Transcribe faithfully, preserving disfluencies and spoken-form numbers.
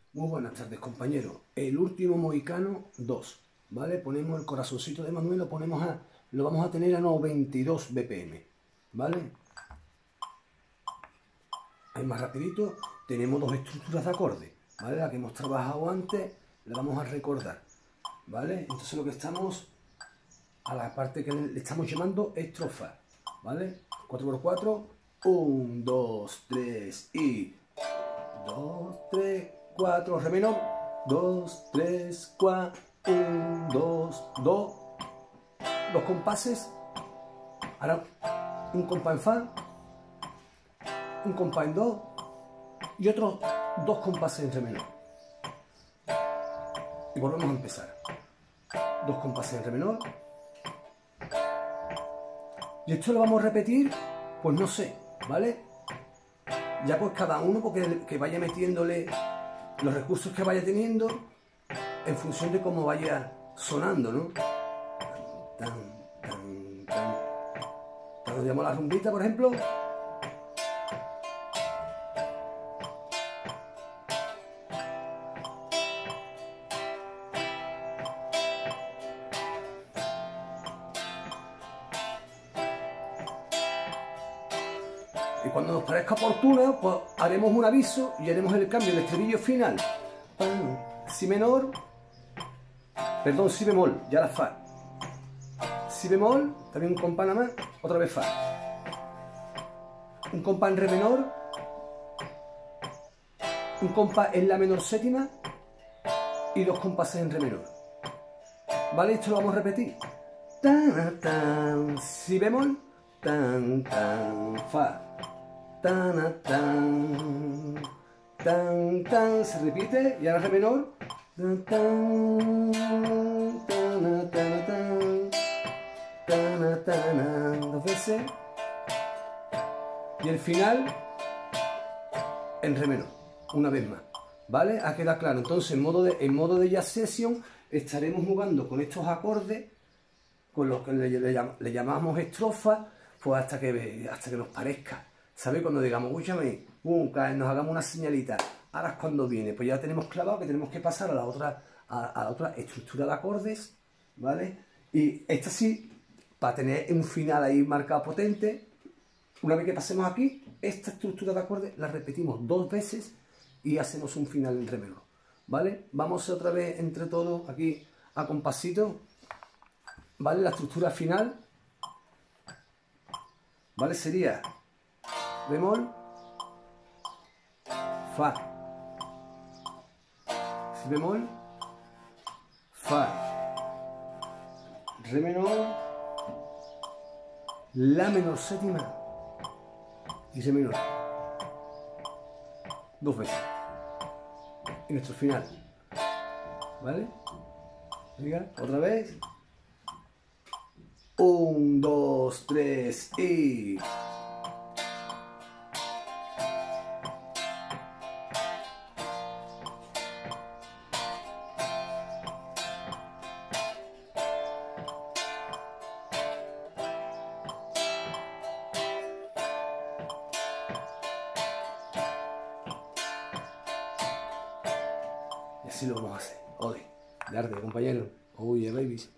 Muy buenas tardes, compañeros. El último mohicano dos, ¿vale? Ponemos el corazoncito de Manuel, lo ponemos a, lo vamos a tener a noventa y dos B P M, ¿vale? Ahí más rapidito, tenemos dos estructuras de acorde, ¿vale? La que hemos trabajado antes, la vamos a recordar, ¿vale? Entonces lo que estamos, a la parte que le estamos llamando estrofa, ¿vale? cuatro por cuatro, uno, dos, tres y dos, tres, cuatro, re menor, dos, tres, cuatro, uno, dos, dos, dos compases, ahora un compás en fa, un compás en do y otros dos compases en re menor. Y volvemos a empezar. Dos compases en re menor. Y esto lo vamos a repetir, pues no sé, ¿vale? Ya pues cada uno porque que vaya metiéndole los recursos que vaya teniendo en función de cómo vaya sonando, ¿no? Tan, tan, tan. Cuando llamo la rumbita, por ejemplo. Y cuando nos parezca oportuno, pues haremos un aviso y haremos el cambio del estribillo final. Si menor, perdón, si bemol, ya la fa. Si bemol, también un compás nada más, otra vez fa. Un compás en re menor, un compás en la menor séptima y dos compases en re menor. ¿Vale? Esto lo vamos a repetir. Tan, tan, si bemol, tan, tan, fa. Tan, tan, tan, tan, se repite y ahora re menor. Tan, tan, tan, tan, tan, tan, tan, dos veces. Y el final en re menor, una vez más. ¿Vale? Ha quedado claro. Entonces, en modo de, en modo de jazz session, estaremos jugando con estos acordes, con los que le, le, le llamamos estrofa, pues hasta que, hasta que nos parezca. ¿Sabéis? Cuando digamos, escúchame, uh, nos hagamos una señalita, ahora es cuando viene, pues ya tenemos clavado que tenemos que pasar a la otra, a, a la otra estructura de acordes, ¿vale? Y esta sí, para tener un final ahí marcado potente, una vez que pasemos aquí, esta estructura de acordes la repetimos dos veces y hacemos un final en re menor, ¿vale? Vamos otra vez entre todos aquí a compasito, ¿vale? La estructura final, ¿vale? Sería bemol, fa, si bemol, fa, re menor, la menor séptima y re menor. Dos veces. Y nuestro final. ¿Vale? Venga, otra vez. Un, dos, tres y... Y así lo vamos a hacer. Ole, darte, compañero. Oye, babies.